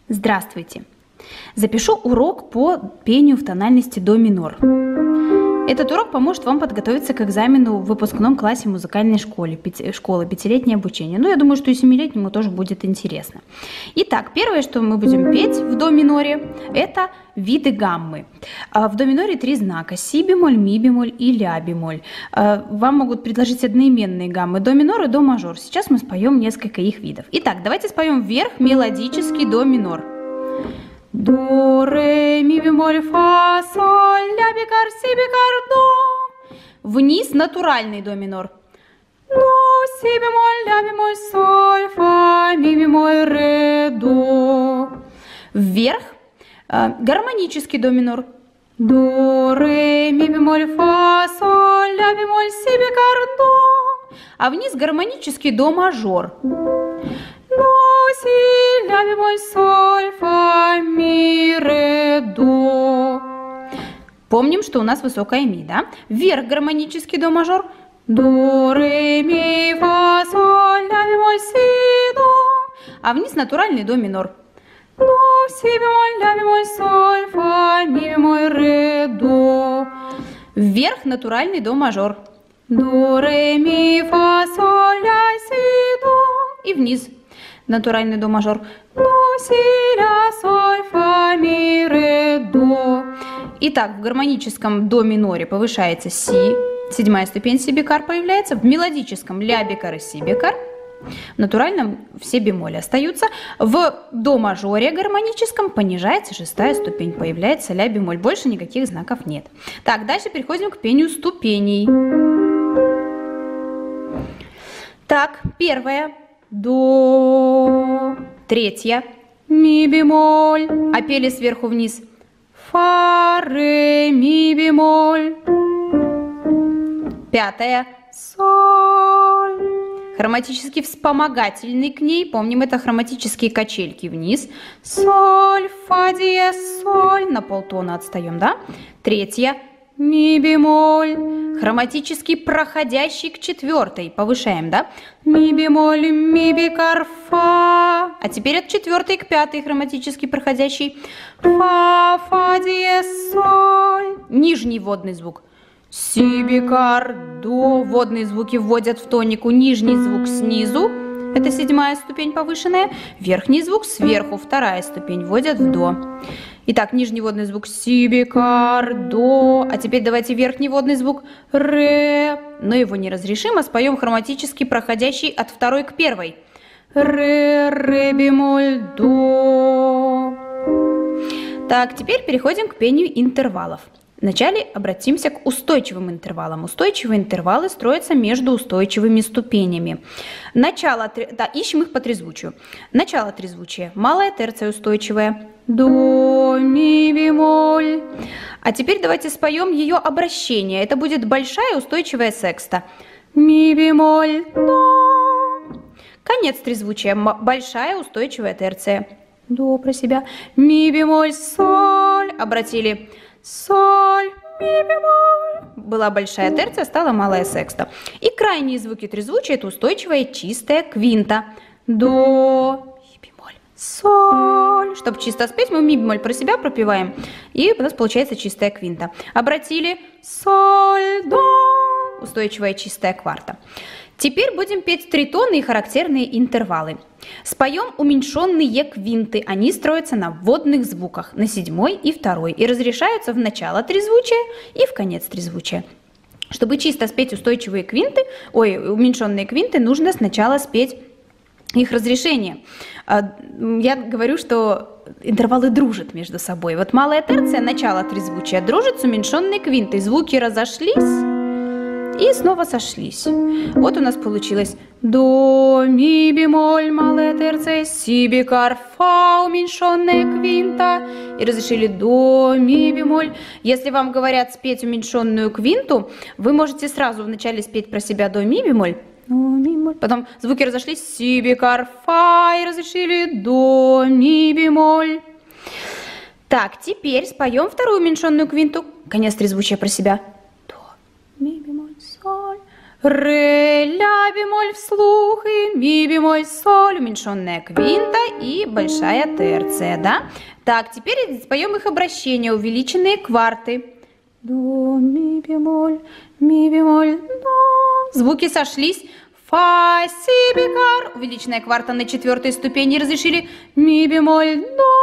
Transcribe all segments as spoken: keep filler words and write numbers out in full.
Здравствуйте! Запишу урок по пению в тональности до минор. Этот урок поможет вам подготовиться к экзамену в выпускном классе музыкальной школы, пяти, школы пятилетнее обучение. Ну, я думаю, что и семилетнему тоже будет интересно. Итак, первое, что мы будем петь в до миноре, это виды гаммы. В до миноре три знака: си бемоль, ми бемоль и ля бемоль. Вам могут предложить одноименные гаммы до минор и до мажор. Сейчас мы споем несколько их видов. Итак, давайте споем вверх мелодический до минор. До, ре, ми бемоль, фа, соль, ля, бикар, си, бикар, до. Вниз натуральный до минор. До, си бемоль, ля бемоль, соль, фа, ми бемоль, ре, до. Вверх э, гармонический до минор. До, ре, ми бемоль, фа, соль, ля бемоль, си, бикар, до. А вниз гармонический до мажор. До, си, ля бемоль, соль, фа, ми, ре, до. Помним, что у нас высокая ми, да? Вверх гармонический до мажор. До, ре, ми, фа, соль, ля бемоль, си, до. А вниз натуральный до минор. До, си бемоль, ля бемоль, соль, фа, ми бемоль, ре, до. Вверх натуральный до мажор. До, ре, ми, фа, соль, ля, си, до. И вниз натуральный до мажор. До, си, ля, соль, фа, ми, ре, до. Итак, в гармоническом до миноре повышается си, седьмая ступень си бикар появляется, в мелодическом ля бикар и си бикар, в натуральном все бемоли остаются, в до мажоре гармоническом понижается шестая ступень, появляется ля бемоль, больше никаких знаков нет. Так, дальше переходим к пению ступеней. Так, первая. До, третья, ми бемоль, а пели сверху вниз. Фа, ре, ми бемоль. Пятая, соль. Хроматически вспомогательный к ней, помним, это хроматические качельки вниз. Соль, фа, диез, соль, на полтона отстаем, да? Третья, ми бемоль, хроматически проходящий к четвертой, повышаем, да? Ми бемоль, ми бикар, фа. А теперь от четвертой к пятой хроматически проходящий. Фа, фа, диез, соль. Нижний водный звук. Си бикар, до. Водные звуки вводят в тонику. Нижний звук снизу. Это седьмая ступень повышенная. Верхний звук сверху, вторая ступень, вводят в до. Итак, нижний водный звук си бикар, до. А теперь давайте верхний водный звук ре. Но его не разрешим, а споем хроматически проходящий от второй к первой. Ре, ре бемоль, до. Так, теперь переходим к пению интервалов. Вначале обратимся к устойчивым интервалам. Устойчивые интервалы строятся между устойчивыми ступенями. Начало, да, ищем их по трезвучию. Начало трезвучия. Малая терция устойчивая. До, ми бемоль. А теперь давайте споем ее обращение. Это будет большая устойчивая секста. Ми бемоль, до. Конец трезвучия. Большая устойчивая терция. До про себя. Ми бемоль, соль. Обратили. Соль, ми бемоль. Была большая терция, стала малая секста. И крайние звуки трезвучия — это устойчивая чистая квинта. До, ми бемоль, соль. Чтобы чисто спеть, мы ми бемоль про себя пропеваем, и у нас получается чистая квинта. Обратили. Соль, до. Устойчивая чистая кварта. Теперь будем петь тритоны и характерные интервалы. Споем уменьшенные квинты. Они строятся на вводных звуках, на седьмой и второй, и разрешаются в начало трезвучия и в конец трезвучия. Чтобы чисто спеть устойчивые квинты, ой, уменьшенные квинты, нужно сначала спеть их разрешение. Я говорю, что интервалы дружат между собой. Вот малая терция, начало трезвучия, дружит с уменьшенной квинтой. Звуки разошлись и снова сошлись. Вот у нас получилось до, ми бемоль, малая терция, си бикар, фа, уменьшенная квинта. И разрешили до, ми бемоль. Если вам говорят спеть уменьшенную квинту, вы можете сразу вначале спеть про себя до, ми бемоль. Потом звуки разошлись, си бикар, фа, и разрешили до, ми бемоль. Так, теперь споем вторую уменьшенную квинту. Конец трезвучия про себя. До, ми бемоль, соль. ре, ля бемоль вслух и ми бемоль соль, уменьшенная квинта и большая терция, да? Так, теперь споем их обращения, увеличенные кварты. До, ми бемоль, ми бемоль, до. Звуки сошлись. Фа, си бемоль, увеличенная кварта на четвертой ступени, разрешили ми бемоль,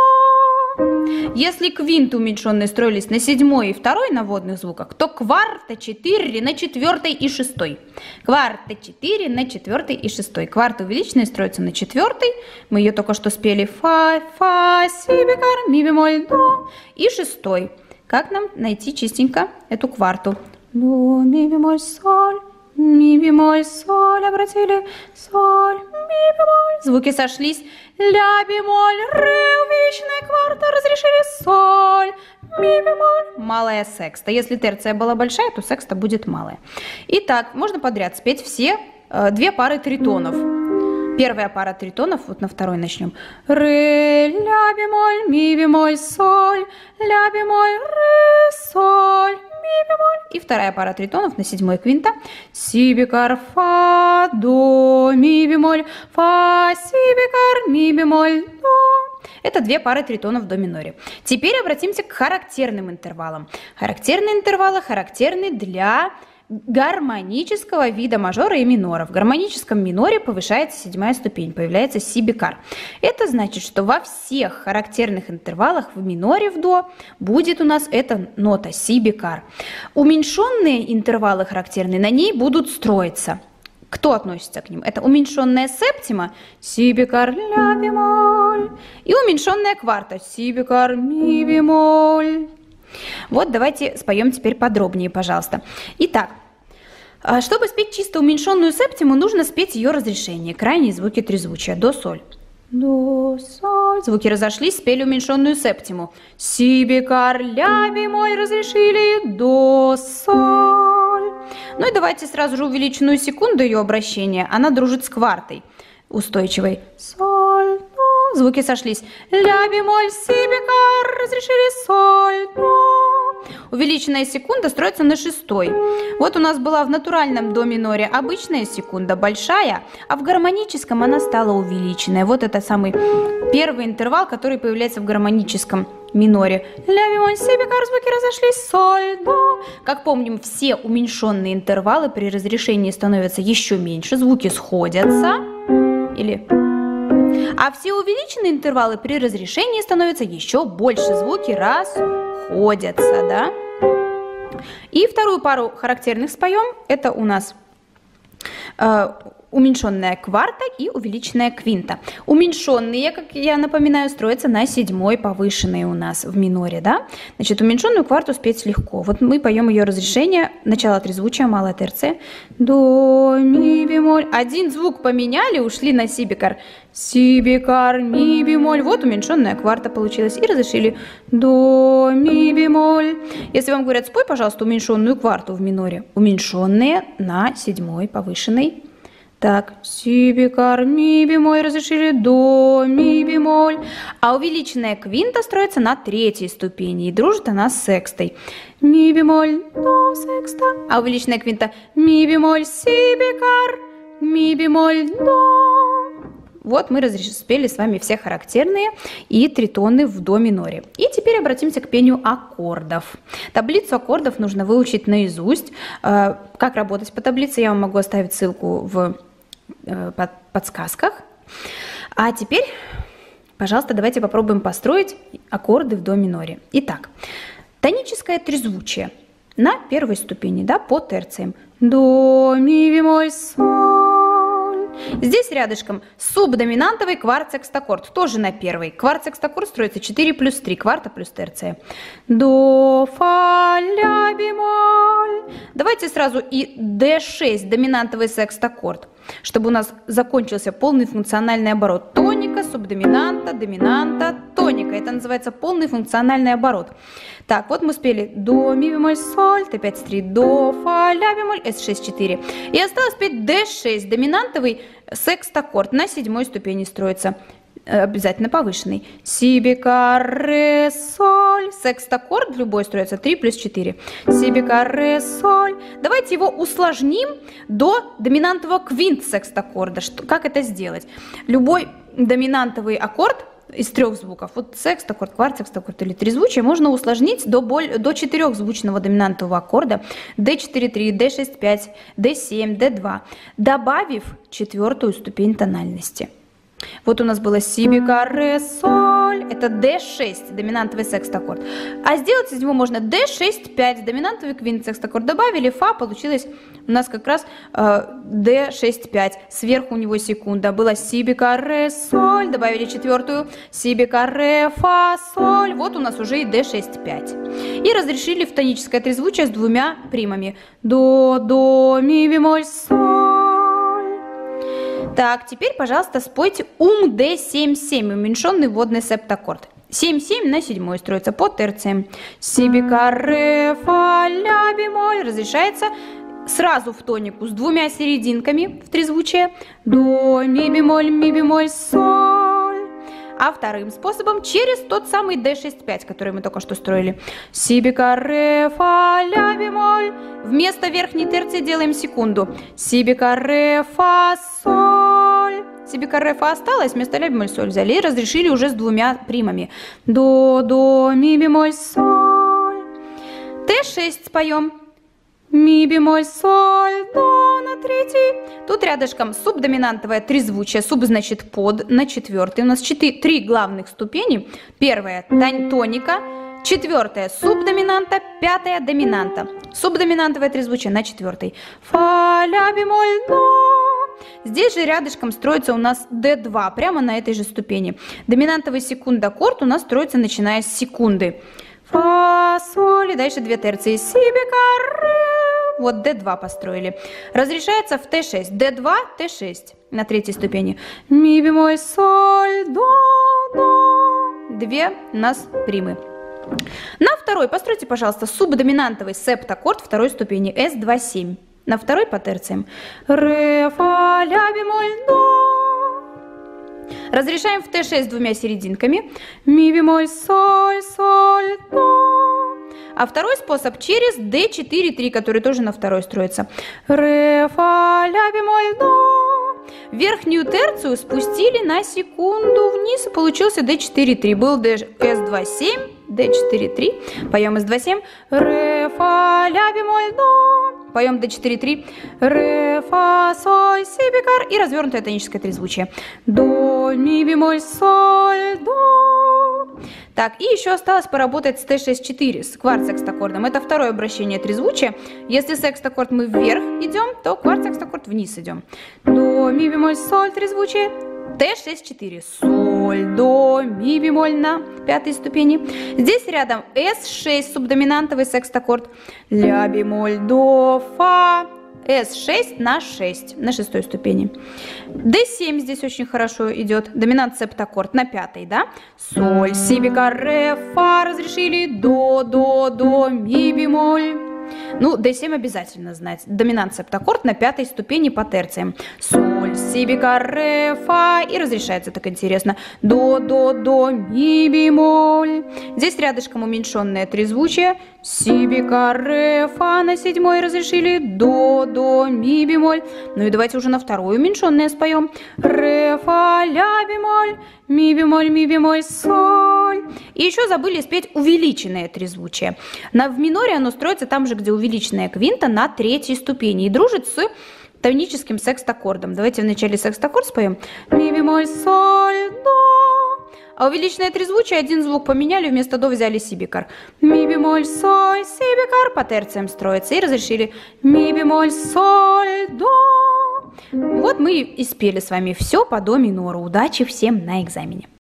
до. Если квинты уменьшенные строились на седьмой и второй на водных звуках, то кварта четыре на четвертой и шестой. Кварта четыре на четвертой и шестой. Кварта увеличенная строится на четвертой. Мы ее только что спели. Фа, фа, си бемоль, ми бемоль, до. И шестой. Как нам найти чистенько эту кварту? До, ми бемоль, соль. Ми бемоль, соль, обратили, соль, ми бемоль. Звуки сошлись. Ля бемоль, ре, увеличенная кварта, разрешили, соль, ми бемоль. Малая секста. Если терция была большая, то секста будет малая. Итак, можно подряд спеть все э, две пары тритонов. Первая пара тритонов, вот на второй начнем. Ре, ля бемоль, ми бемоль, соль, ля бемоль, ре, соль, ми бемоль. И вторая пара тритонов на седьмой квинта. Си бикар, фа, до, ми бемоль, фа, си бикар, ми бемоль, до. Это две пары тритонов в до миноре. Теперь обратимся к характерным интервалам. Характерные интервалы характерны для гармонического вида мажора и минора. В гармоническом миноре повышается седьмая ступень, появляется си бикар. Это значит, что во всех характерных интервалах в миноре в до будет у нас эта нота си бикар. Уменьшенные интервалы характерные на ней будут строиться. Кто относится к ним? Это уменьшенная септима си бикар, ля бемоль и уменьшенная кварта си бикар, ми бемоль. Вот давайте споем теперь подробнее, пожалуйста. Итак, чтобы спеть чисто уменьшенную септиму, нужно спеть ее разрешение. Крайние звуки трезвучия. До, соль. До, соль. Звуки разошлись, спели уменьшенную септиму. Си бикар, ля бемоль, разрешили. До, соль. Ну и давайте сразу же увеличенную секунду ее обращения. Она дружит с квартой устойчивой. Соль, до. Звуки сошлись. Ля бемоль, си бикар, разрешили, соль, до. Увеличенная секунда строится на шестой. Вот у нас была в натуральном до миноре обычная секунда, большая, а в гармоническом она стала увеличенная. Вот это самый первый интервал, который появляется в гармоническом миноре. Ля бемоль, си бикар, звуки разошлись, соль, до. Как помним, все уменьшенные интервалы при разрешении становятся еще меньше, звуки сходятся. Или... А все увеличенные интервалы при разрешении становятся еще больше, звуки расходятся, да? И вторую пару характерных споем. Это у нас э, уменьшенная кварта и увеличенная квинта. Уменьшенные, как я напоминаю, строятся на седьмой повышенной у нас в миноре, да? Значит, уменьшенную кварту спеть легко. Вот мы поем ее разрешение. Начало трезвучия, малая терция. До, ми бемоль. Один звук поменяли, ушли на си бикар. Си бикар, ми бемоль. Вот уменьшенная кварта получилась. И разрешили до, ми бемоль. Если вам говорят, спой, пожалуйста, уменьшенную кварту в миноре. Уменьшенные на седьмой повышенной. Так, си бикар, ми бемоль, разрешили, до, ми бемоль. А увеличенная квинта строится на третьей ступени, и дружит она с секстой. Ми бемоль, до, секста. А увеличенная квинта, ми бемоль, си бикар, ми бемоль, до. Вот мы спели с вами все характерные и тритоны в до миноре. И теперь обратимся к пению аккордов. Таблицу аккордов нужно выучить наизусть. Как работать по таблице, я вам могу оставить ссылку в подсказках. А теперь, пожалуйста, давайте попробуем построить аккорды в до миноре. Итак, тоническое трезвучие на первой ступени, да, по терциям. До, ми бемоль, соль. Здесь рядышком субдоминантовый кварт-секстаккорд, тоже на первой. Кварт-секстаккорд строится четыре плюс три, кварта плюс терция. До, фа, ля, бемоль. Давайте сразу и дэ шесть, доминантовый секстаккорд, чтобы у нас закончился полный функциональный оборот. Тоника, субдоминанта, доминанта, тоника. Это называется полный функциональный оборот. Так, вот мы спели до, ми бемоль, соль, тэ пять три, до, фа, ля бемоль, эс шесть четыре. И осталось спеть дэ шесть, доминантовый секстаккорд, на седьмой ступени строится, обязательно повышенный. Си бикар, ре, соль. соль. Секстаккорд любой строится три плюс четыре. Си бемоль, ре, соль. Давайте его усложним до доминантового квинт-секстаккорда. Как это сделать? Любой доминантовый аккорд из трех звуков, вот секстаккорд, кварт-секстаккорд или трезвучие, можно усложнить до, боль, до четырехзвучного доминантового аккорда дэ четыре три, дэ шесть пять, дэ семь, дэ два, добавив четвертую ступень тональности. Вот у нас было си бемоль, ре, соль, это дэ шесть, доминантовый секстаккорд. А сделать из него можно дэ шесть пять, доминантовый квинт-секстаккорд. Добавили фа, получилось у нас как раз э, дэ шесть пять. Сверху у него секунда. Было си бемоль, ре, соль, добавили четвертую, си бемоль, ре, фа, соль. Вот у нас уже и дэ шесть пять. И разрешили в тоническое трезвучие с двумя примами. До, до, ми бемоль, соль. Так, теперь, пожалуйста, спойте ум дэ семь семь, уменьшенный водный септаккорд. семь семь на седьмой строится по терциям. Си бемоль, ре, фа, ля бемоль. Разрешается сразу в тонику с двумя серединками в трезвучие. До, ми бемоль, ми бемоль, соль. А вторым способом через тот самый дэ шесть пять, который мы только что строили. Си бемоль, ре, фа, ля бемоль. Вместо верхней терции делаем секунду. Си бемоль, ре, фа, соль. Си бемоль, ре, фа осталось, вместо ля бемоль, соль взяли и разрешили уже с двумя примами. До, до, ми бемоль, соль. тэ шесть споем. Ми бемоль, соль, до на третий. Тут рядышком субдоминантовое трезвучие. Суб значит под на четвертый. У нас четыре, три главных ступени. Первая тоника, четвертая субдоминанта, пятая доминанта. Субдоминантовое трезвучие на четвертой. Фа, ля бемоль, до. Здесь же рядышком строится у нас дэ два, прямо на этой же ступени. Доминантовый секундаккорд у нас строится начиная с секунды. Фа, соль, и дальше две терции. Си бемоль, ре. Вот дэ два построили. Разрешается в тэ шесть. дэ два, тэ шесть на третьей ступени. Ми бемоль, соль, до, до. Две у нас примы. На второй постройте, пожалуйста, субдоминантовый септаккорд второй ступени. эс два семь. На второй по терциям. Ре, фа, ля бемоль, до. Разрешаем в тэ шесть двумя серединками. Ми бемоль, соль, соль, до. А второй способ через дэ четыре три, который тоже на второй строится. Ре, фа, ля бемоль, до. Верхнюю терцию спустили на секунду вниз, и получился дэ четыре три. Был эс два семь, дэ четыре три. Поем эс два семь. Ре, фа, ля бемоль, до. Поем дэ четыре три. Ре, фа, соль, си бемоль. И развернутое тоническое трезвучие. До, ми бемоль, соль, до. Так, и еще осталось поработать с тэ шесть четыре, с кварт-секстаккордом. Это второе обращение трезвучия. Если секстаккорд мы вверх идем, то кварт-секстаккорд вниз идем. До, ми бемоль, соль, трезвучие. тэ шесть четыре. Соль, до, ми бемоль на пятой ступени. Здесь рядом эс шесть, субдоминантовый секстаккорд. Ля бемоль, до, фа. эс шесть на шесть, на шестой ступени. дэ семь здесь очень хорошо идет. Доминант септаккорд на пятой, да? Соль, си бемоль, ре, фа разрешили. До, до, до, ми бемоль. Ну, дэ семь обязательно знать. Доминант септаккорд на пятой ступени по терциям. Соль, си бемоль, ре, фа. И разрешается так интересно. До, до, до, ми бемоль. Здесь рядышком уменьшенное трезвучие. Си бемоль, ре, фа на седьмой разрешили. До, до, ми бемоль. Ну и давайте уже на вторую уменьшенное споем. Ре, фа, ля бемоль. Ми бемоль, ми бемоль, соль. И еще забыли спеть увеличенное трезвучие. На, в миноре оно строится там же, где увеличенная квинта, на третьей ступени. И дружит с тоническим секстаккордом. Давайте вначале секстаккорд споем. Ми бемоль, соль, до. А увеличенное трезвучие один звук поменяли, вместо до взяли си бемоль. Ми бемоль, соль, си бемоль по терциям строится. И разрешили ми бемоль, соль, до. Вот мы и спели с вами все по до минору. Удачи всем на экзамене.